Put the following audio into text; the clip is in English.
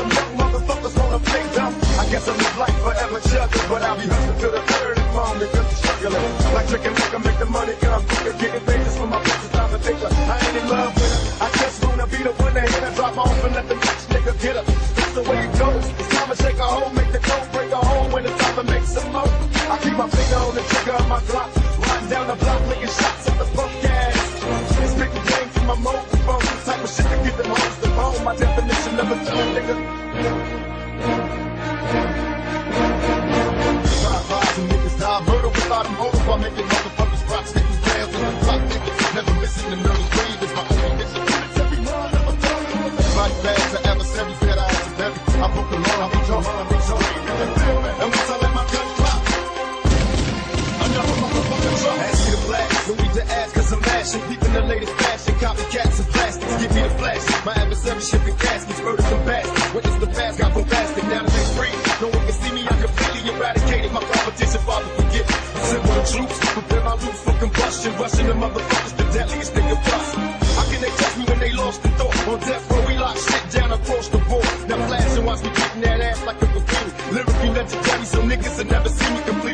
young motherfuckers wanna play dumb. I guess I live life forever chugging, but I'll be hustling till the early morning, just struggling. Like drinking liquor, make the money come quicker. Getting famous for my business, I'm a thinker. I ain't in love with her. I just wanna be the one that hit her, drop off and let the next nigga get her. That's the way it goes. It's time to shake a hole, make the dough, break a hole when it's time to make some more. I keep my finger on the trigger of my Glock, riding down the block, licking shots at the punk ass. It's big game for my mobile phone, the type of shit to get them hoes to home. My definition of a thug nigga. Niggas die murder without a motive while making motherfuckers rock, sticking rails in the block, niggas never missing the nervous breathe is my only mission. It's every run of a thug. Fight back to adversaries that I have to bury. I broke the law, I beat your mom, I beat your baby. And once I let my gun drop, another motherfucker drop. Ask me to blast, no need to ask, cause I'm mashing. Peeping the latest fashion, copycats and plastics. Give me the flash, my adversary shipping caskets, murders and bastards. Witness the past, got bombastic, down the next street. No one can see me, I completely eradicated my competition, father forget. Simple the troops, prepare my roots for combustion. Rushing the motherfuckers, the deadliest nigga bust. How can they test me when they lost the thought? On death row, we lock shit down across the board. Now flash and watch me beating that ass like a graffiti. Lyrically legendary, so niggas have never seen me complete.